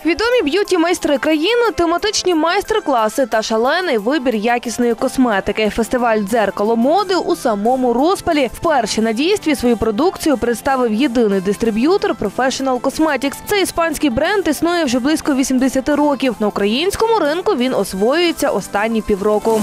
Відомі б'юті-майстри країни, тематичні майстер-класи та шалений вибір якісної косметики. Фестиваль «Дзеркало моди» у самому розпалі. Вперше на дійстві свою продукцію представив єдиний дистриб'ютор Professional Cosmetics. Цей іспанський бренд існує вже близько 80 років. На українському ринку він освоюється останні півроку.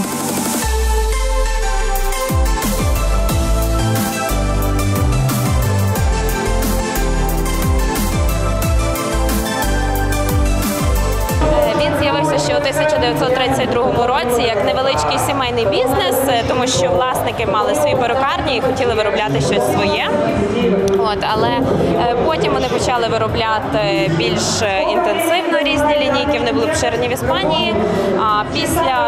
Ще у 1932 році як невеличкий сімейний бізнес, тому що власники мали свої перукарні і хотіли виробляти щось своє. Але потім вони почали виробляти більш інтенсивно різні лінійки, вони були поширені в Іспанії. А після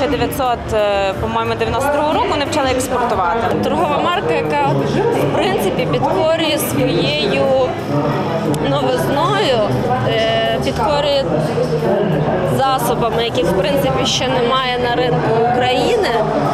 1992 року вони почали експортувати. Торгова марка, яка в принципі підкорює своєю новизною, підкорює засобами, яких в принципі ще немає на ринку України.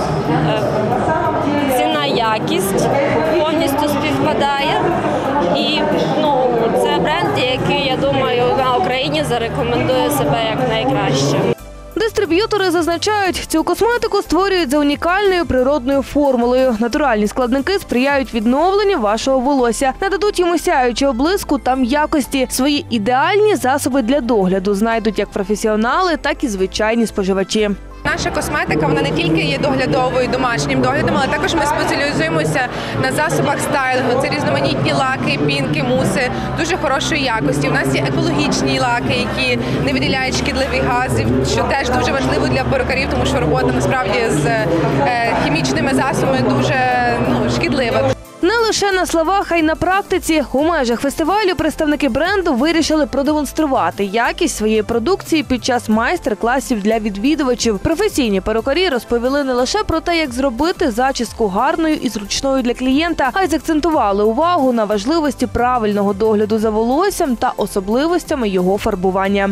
Ціна-якість повністю співпадає. І це бренд, який, я думаю, на Україні зарекомендує себе як найкраще. Дистриб'ютори зазначають, цю косметику створюють за унікальною природною формулою. Натуральні складники сприяють відновленню вашого волосся, нададуть йому сяючого блиску та м'якості. Свої ідеальні засоби для догляду знайдуть як професіонали, так і звичайні споживачі. Наша косметика, вона не тільки є доглядовою, домашнім доглядом, але також ми спеціалізуємося на засобах стайлингу. Це різноманітні лаки, пінки, муси дуже хорошої якості. У нас є екологічні лаки, які не виділяють шкідливих газів, що теж дуже важливо для перукарів, тому що робота насправді з хімічними засобами дуже шкідлива. Не лише на словах, а й на практиці. У межах фестивалю представники бренду вирішили продемонструвати якість своєї продукції під час майстер-класів для відвідувачів. Професійні перукарі розповіли не лише про те, як зробити зачіску гарною і зручною для клієнта, а й закцентували увагу на важливості правильного догляду за волоссям та особливостями його фарбування.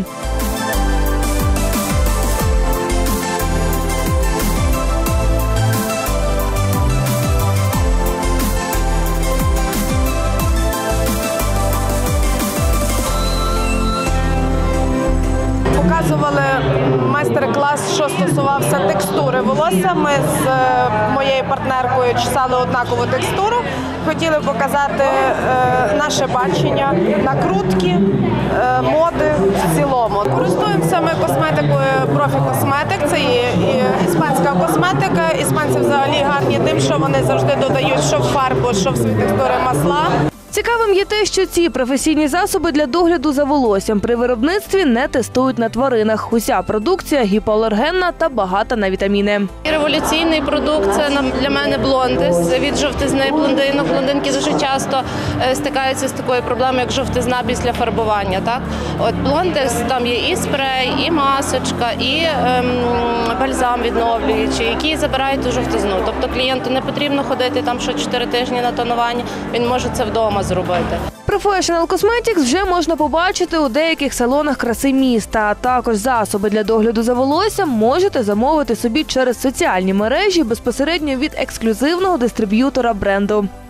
Показували майстер-клас, що стосувався текстури волосся. Ми з моєю партнеркою чесали однакову текстуру. Хотіли показати наше бачення, накрутки, моди в цілому. Користуємося ми косметикою Profi Cosmetics. Це є іспанська косметика. Іспанці взагалі гарні тим, що вони завжди додають що в фарбу, що в свої текстури масла. Цікавим є те, що ці професійні засоби для догляду за волоссям при виробництві не тестують на тваринах. Уся продукція гіпоалергенна та багата на вітаміни. Революційний продукт – це для мене блондис від жовтизни блондинок. Блондинки дуже часто стикаються з такою проблемою, як жовтизна після фарбування. Блондис, там є і спрей, і масочка, і бальзам відновлюючий, які забирають ту жовтизну. Тобто клієнту не потрібно ходити там що 4 тижні на тонування, він може це вдома зробити. Professional Cosmetics вже можна побачити у деяких салонах краси міста. А також засоби для догляду за волоссям можете замовити собі через соціальні мережі безпосередньо від ексклюзивного дистриб'ютора бренду.